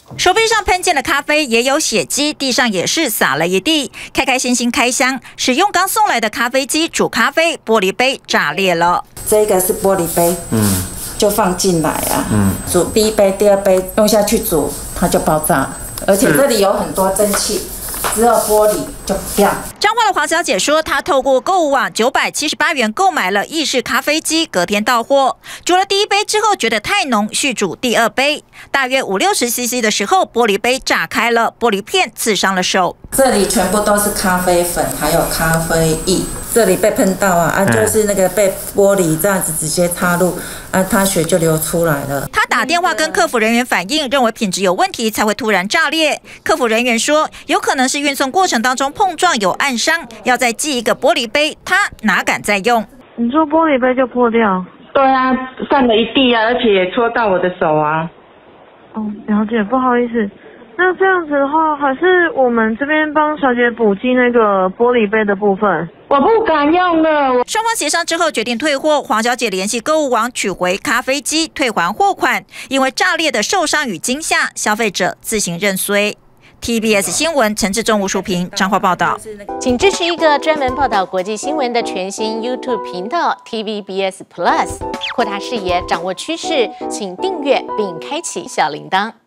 手背上喷溅的咖啡也有血迹，地上也是洒了一地。开开心心开箱，使用刚送来的咖啡机煮咖啡，玻璃杯炸裂了。 这个是玻璃杯，就放进来啊，煮第一杯、第二杯用下去煮，它就爆炸了，而且这里有很多蒸汽。 只有玻璃就不要。 彰化的黄小姐说，她透过购物网978元购买了意式咖啡机，隔天到货。煮了第一杯之后觉得太浓，续煮第二杯。大约50-60 CC 的时候，玻璃杯炸开了，玻璃片刺伤了手。 这里全部都是咖啡粉，还有咖啡液。这里被喷到啊，就是那个被玻璃这样子直接插入，它血就流出来了。 她打电话跟客服人员反映，认为品质有问题才会突然炸裂。客服人员说，有可能是运送过程当中碰撞有暗伤，要再寄一个玻璃杯，他哪敢再用？ 你说玻璃杯就破掉？ 对啊，散了一地啊，而且也戳到我的手啊。 哦，了解，不好意思。那这样子的话，还是我们这边帮小姐补寄那个玻璃杯的部分。 我不敢用了。 双方协商之后决定退货，黄小姐联系购物网取回咖啡机，退还货款。因为炸裂的受伤与惊吓，消费者自行认衰。TBS 新闻陈志忠、吴淑平彰化报道。 请支持一个专门报道国际新闻的全新 YouTube 频道 TVBS Plus， 扩大视野，掌握趋势，请订阅并开启小铃铛。